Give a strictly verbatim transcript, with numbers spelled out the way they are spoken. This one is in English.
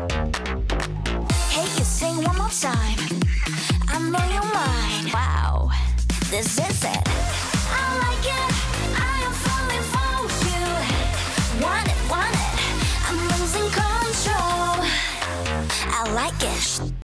Hey, you sing one more time. I know you're mine. Wow, this is it. I like it. I am falling for you. Want it, want it. I'm losing control. I like it.